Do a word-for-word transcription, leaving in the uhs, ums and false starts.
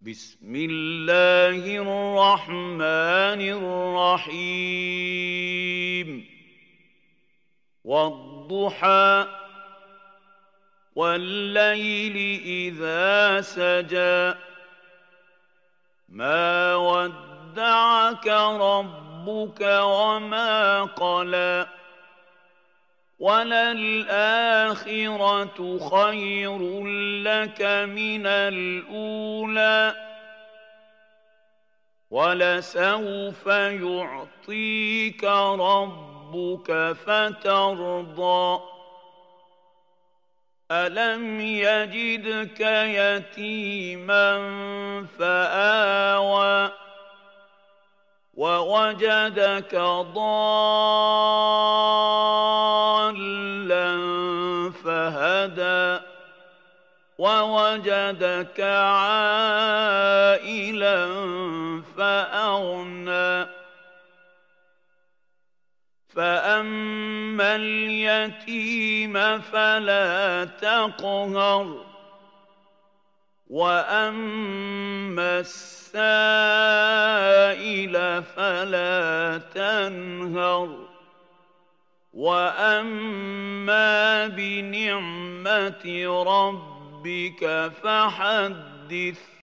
بسم الله الرحمن الرحيم والضحى والليل إذا سجى ما ودعك ربك وما قلى وللآخرة خير لك من الأولى ولسوف يعطيك ربك فترضى ألم يجدك يتيما فآوى ووجدك ضالا فهدى ووجدك عائلا فأغنى فأما اليتيم فلا تقهر وأما السائل فلا تنهر وأما بنعمة ربك فحدث